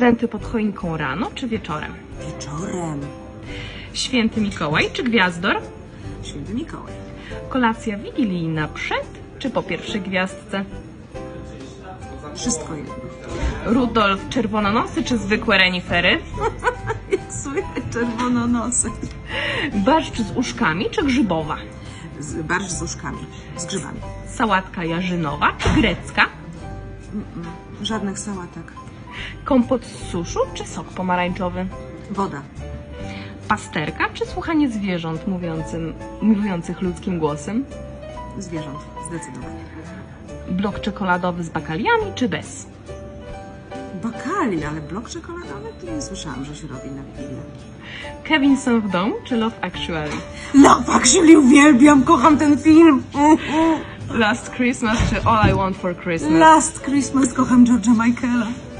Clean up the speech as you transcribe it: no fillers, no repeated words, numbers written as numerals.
Prezenty pod choinką rano czy wieczorem? Wieczorem. Święty Mikołaj czy Gwiazdor? Święty Mikołaj. Kolacja wigilijna przed czy po pierwszej gwiazdce? Wszystko jedno. Rudolf czerwononosy czy zwykłe renifery? Jak słychać czerwononosy. Barszcz z uszkami czy grzybowa? Barszcz z uszkami, z grzybami. Sałatka jarzynowa czy grecka? Żadnych sałatek. Kompot z suszu czy sok pomarańczowy? Woda. Pasterka czy słuchanie zwierząt mówiących ludzkim głosem? Zwierząt, zdecydowanie. Blok czekoladowy z bakaliami czy bez? Bakali, ale blok czekoladowy? To nie słyszałam, że się robi na pile. Kevin Sam w domu czy Love Actually? Love Actually uwielbiam, kocham ten film. Last Christmas czy All I Want for Christmas? Last Christmas, kocham George'a Michaela.